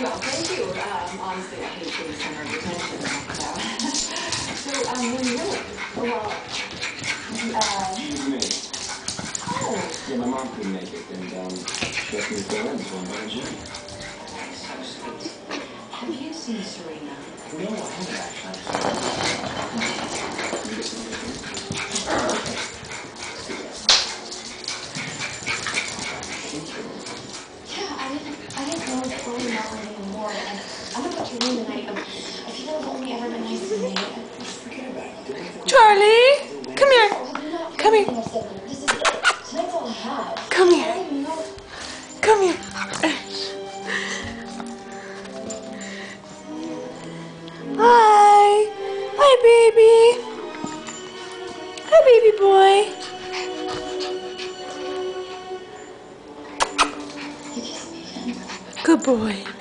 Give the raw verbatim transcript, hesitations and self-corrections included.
Well, thank you. Um, honestly, I hate getting center of attention. So, so um, when you really, well, uh, Excuse me. oh, Yeah, my mom couldn't make it, and um, she asked me to fill in, so I'm going to Jimmy. have you seen Serena? No, I haven't actually. You get some Yeah, I didn't, I didn't know that Lily not living anymore, and I'm gonna go to your room tonight. Um, I feel like it's only ever been nice to me. Forget about it. Charlie, come here. Come here. This is it. Tonight's all I have. Come here. I don't know. Come here. Hi. Hi, baby. Hi, baby boy. You kiss me again. Good boy.